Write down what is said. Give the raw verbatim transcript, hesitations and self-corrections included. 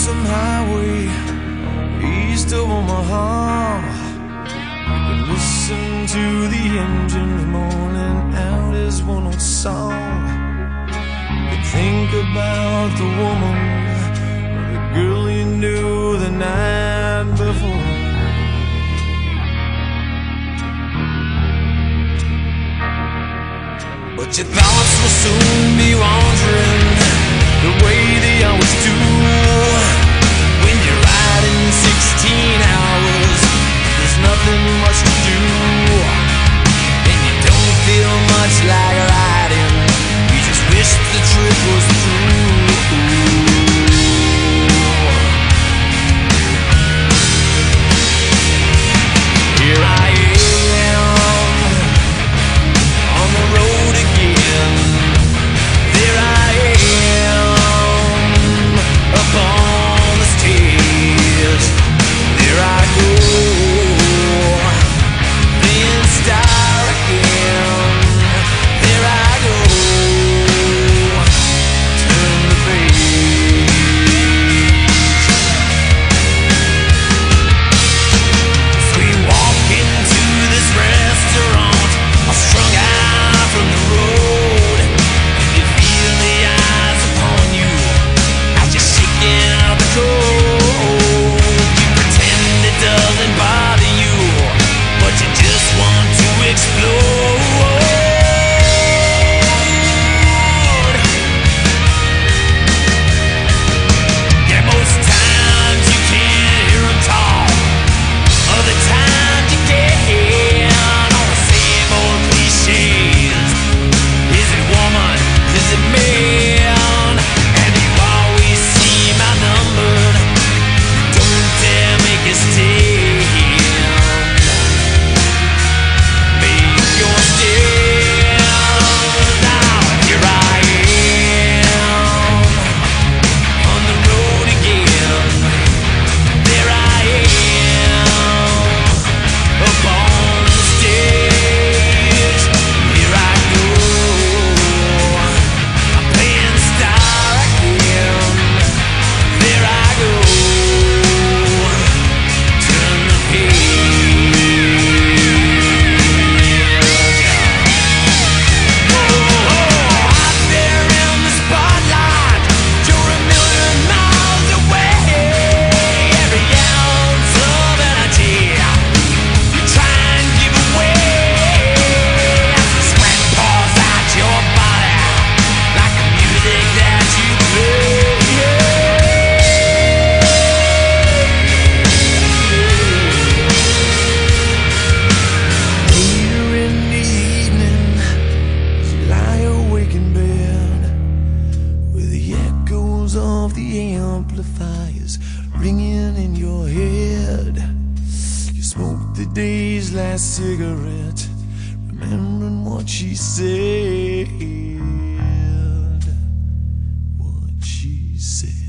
lonesome highway east of Omaha. You can listen to the engine moaning out his one old song. You think about the woman or the girl you knew the night before. But your thoughts will soon be wandering the way they always do. When you're riding sixteen hours, there's nothing much to do, and you don't feel much like riding. You just wish the trip was through. Here I am on the road again. There I am upon the stairs. There I go, playing star again. There I go, turn the page. As we walk into this restaurant, all strung out from the road, and you feel the eyes upon you as you're shaking out the cold. You pretend it doesn't bother you, but you just want to explode. Yeah, most times you can't hear them talk. Other times you can. All the same old cliches. Is it woman? Is it man? And you always seem outnumbered. Don't dare make a stand. Make your stand. Now here I am on the road again. There I am up on the stage. Here I go, I'm playing star again. There I go, turn the page. Oh, out there in the spotlight, you're a million miles away. Every ounce of energy you try and give away as the sweat pours out your body like the music that you play. Later in the evening, as you lie awake in bed, with the echoes of the amplifiers ringing in your head, you smoke the day's last cigarette, remembering what she said, what she said.